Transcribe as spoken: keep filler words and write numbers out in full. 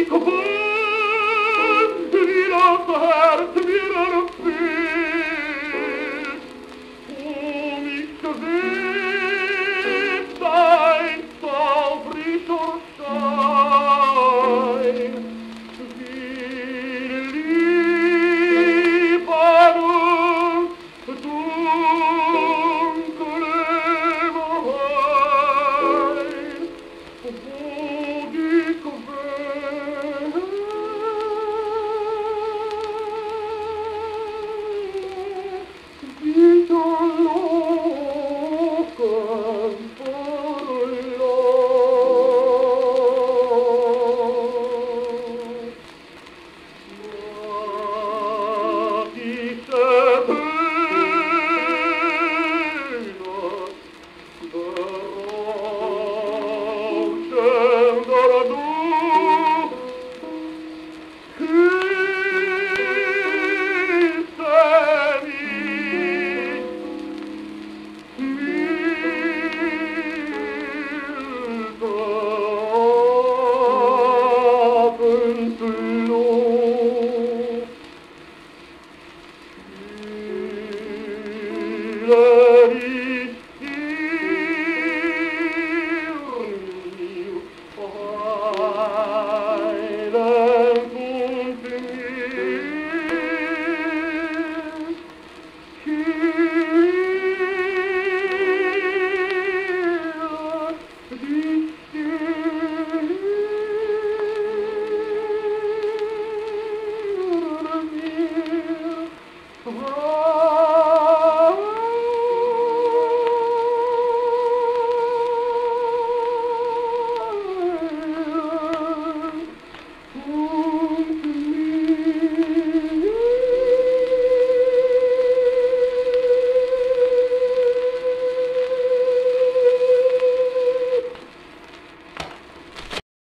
cuvânt din ofert mir erfüllt, um ich gewiss dein zauberischer Schein, wie lieb an uns dunklem Hain, wo die Quelle wieder locken verlor. Mag diese Höhner berauschender Duft, küsse mich milde Abendluft. Fühle ich hier mir